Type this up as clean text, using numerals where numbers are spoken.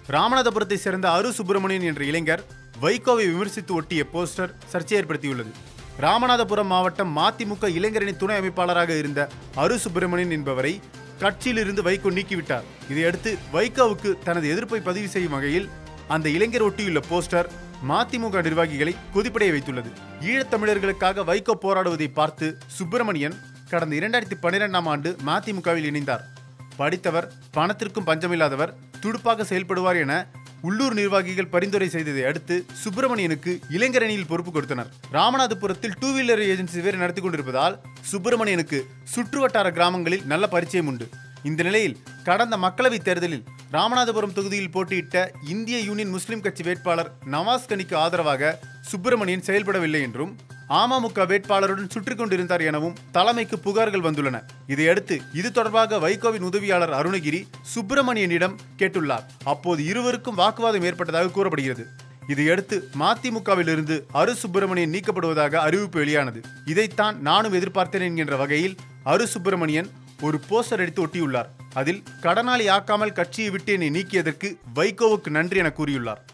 ராமநாதபுரத்தை சேர்ந்த அரு சுப்பிரமணியன் என்ற இளைஞர் வைகோவை விமர்சித்து ஒட்டிய போஸ்டர் சர்ச்சை ஏற்படுத்தியுள்ளது. ராமநாதபுரம் மாவட்டம் மதிமுக இளைஞரணி துணை அமைப்பாளராக இருந்த அரு சுப்பிரமணியன் என்பவரை கட்சியிலிருந்து வைகோ நீக்கிவிட்டார். இதையடுத்து வைகோவுக்கு தனது எதிர்ப்பை பதிவு செய்யும் வகையில் அந்த இளைஞர் ஒட்டியுள்ள போஸ்டர் மதிமுக நிர்வாகிகளை கொதிப்படைய வைத்துள்ளது. ஈழத்தமிழர்களுக்காக வைகோ போராடுவதை பார்த்து சுப்பிரமணியன் கடந்த 2012ஆம் ஆண்டு மதிமுகவில் இணைந்தார். படித்தவர், பணத்திற்கும் பஞ்சமில்லாதவர், துடுப்பாக செயல்படுவார் என உள்ளூர் நிர்வாகிகள் பரிந்துரை செய்ததை அடுத்து சுப்பிரமணியனுக்கு இளைஞரணியில் பொறுப்பு கொடுத்தனர். ராமநாதபுரத்தில் 2 வீலர் ஏஜென்சி வேறு நடத்தி கொண்டிருப்பதால் சுப்பிரமணியனுக்கு சுற்றுவட்டார கிராமங்களில் நல்ல பரிச்சயம் உண்டு. இந்த நிலையில் கடந்த மக்களவைத் தேர்தலில் ராமநாதபுரம் தொகுதியில் போட்டியிட்ட இந்திய யூனியன் முஸ்லிம் கட்சி வேட்பாளர் நவாஸ் கனிக்கு ஆதரவாக சுப்பிரமணியன் செயல்படவில்லை என்றும் அமமுக வேட்பாளருடன் சுற்றி கொண்டிருந்தார் எனவும் தலைமைக்கு புகார்கள் வந்துள்ளன. இதையடுத்து இது தொடர்பாக வைகோவின் உதவியாளர் அருணகிரி சுப்பிரமணியனிடம் கேட்டுள்ளார். அப்போது இருவருக்கும் வாக்குவாதம் ஏற்பட்டதாக கூறப்படுகிறது. இதையடுத்து மதிமுகவிலிருந்து அரு சுப்பிரமணியன் நீக்கப்படுவதாக அறிவிப்பு வெளியானது. இதைத்தான் நானும் எதிர்பார்த்தேன் என்கின்ற வகையில் அரு சுப்பிரமணியன் ஒரு போஸ்டர் அடித்து ஒட்டியுள்ளார். அதில் கடனாளி ஆக்காமல் கட்சியை விட்டு என்னை நீக்கியதற்கு வைகோவுக்கு நன்றி என கூறியுள்ளார்.